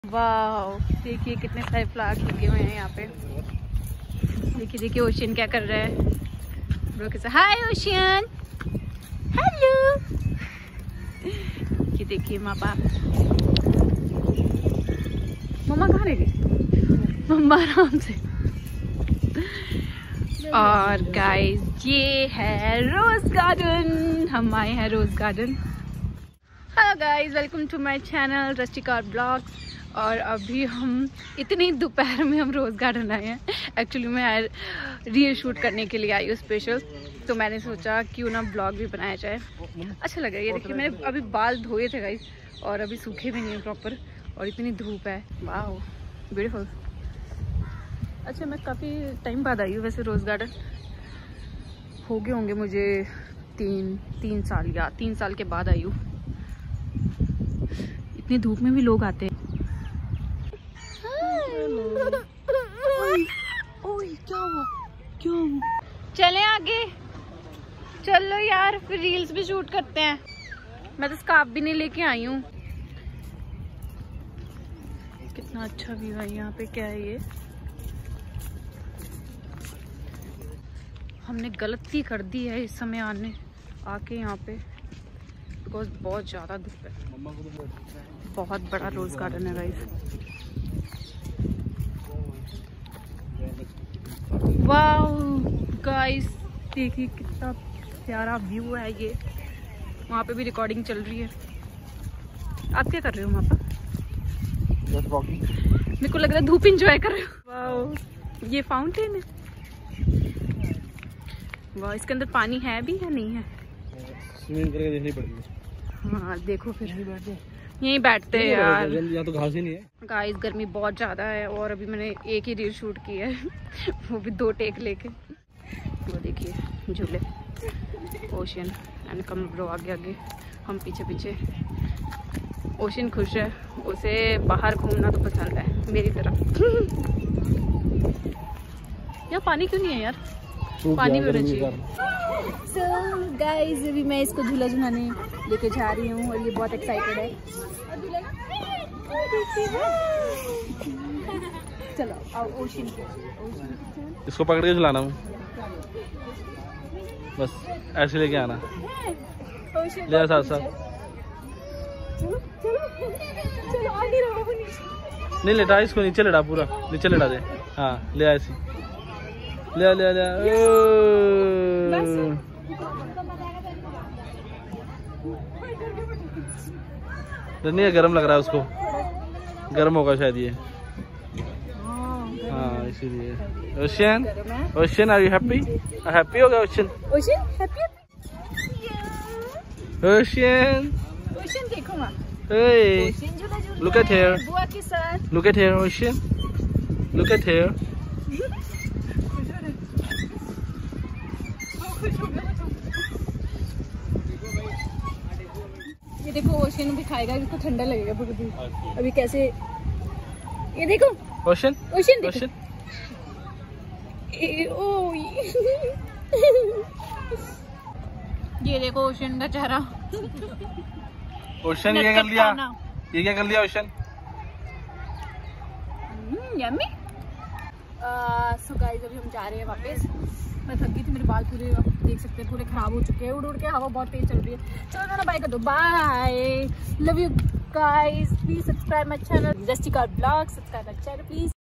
वाह, देखिए कितने सारे फ्लावर्स लगे हुए हैं यहाँ पे। देखिए देखिए ओशियन क्या कर रहा है। ब्रो के साथ हाय ओशियन, हेलो। ये देखिए मापा, मम्मा कहाँ रह गई? मम्मा आराम से। और गाइस ये है रोज गार्डन, हम आए हैं rose garden. Hello guys, welcome to my channel रस्टिकार ब्लॉग्स। और अभी हम इतनी दोपहर में हम रोज गार्डन आए हैं। एक्चुअली मैं रील शूट करने के लिए आई हूँ स्पेशल, तो मैंने सोचा क्यों ना ब्लॉग भी बनाया जाए। अच्छा लगा। ये देखिए मैंने अभी बाल धोए थे गाइस और अभी सूखे भी नहीं है प्रॉपर, और इतनी धूप है। वाह ब्यूटीफुल। अच्छा मैं काफ़ी टाइम बाद आई हूँ वैसे रोज़ गार्डन। हो गए होंगे मुझे तीन साल या 3 साल के बाद आई हूँ। इतनी धूप में भी लोग आते हैं। ओए क्या हुआ? चलें आगे, चलो यार, फिर रील्स भी शूट करते हैं। मैं तो स्कार्फ भी नहीं लेके आई हूँ। कितना अच्छा व्यू है यहाँ पे। क्या है ये? हमने गलती कर दी है इस समय आके यहाँ पे, बिकॉज बहुत ज़्यादा धूप है। बहुत बड़ा रोज गार्डन है गाइस। वाह गाइस देखिए कितना प्यारा व्यू है ये। वहाँ पे भी रिकॉर्डिंग चल रही है। आप क्या कर रहे हो वहाँ पर? मेरे को लग रहा है धूप एंजॉय कर रहे हो। वाह ये फाउंटेन है। वाह इसके अंदर पानी है भी या नहीं है? स्विमिंग करके देखनी पड़ेगी। हाँ देखो फिर यहीं बैठते हैं यार। यहाँ तो घास ही नहीं है। गाइस गर्मी बहुत ज़्यादा है और अभी मैंने एक ही रील शूट की है वो भी 2 टेक लेके। वो देखिए झूले, ओशियन एंड कम ब्रो आगे आगे, हम पीछे पीछे। ओशियन खुश है, उसे बाहर घूमना तो पसंद है मेरी तरह। यहाँ पानी क्यों नहीं है यार? पानी भी होना चाहिए। So guys अभी मैं इसको झूला झुलाने लेके जा रही हूँ और ये बहुत एक्साइटेड है। चलो आओ ओशियन को। इसको पकड़ के झुलाना हूँ, बस ऐसे लेके आना। ले साथ साथ। नहीं लेटा इसको, नीचे लेटा, पूरा नीचे लेटा दे। हाँ ले ऐसी ले ले ले। नहीं है, गर्म लग रहा है उसको, गर्म होगा शायद ये। हाँ इसीलिए। Ocean, ocean are you happy? Happy हो गया ocean? Ocean happy? Ocean, ocean देखो माँ। Hey, ओशियन झूला झूल look at here. बुआ के साथ। Look at here, Ocean. Look at here. ये देखो ओशियन भी खाएगा, इसको ठंडा लगेगा बहुत। अभी कैसे ये देखो Ocean. ओशियन देखो। Ocean. ये देखो ओशियन का चेहरा। Ocean ये क्या कर लिया? ये क्या कर लिया Ocean? यम्मी। सो गाइस अभी हम जा रहे हैं वापस। मैं थक गई थी, मेरे बाल पूरे आप देख सकते हैं पूरे खराब हो चुके हैं। उड़ उड़ के हवा बहुत तेज चल रही है। चलो ना बाय कर दो, bye, love you guys. Please subscribe my channel रस्टिकार blog, subscribe my channel please.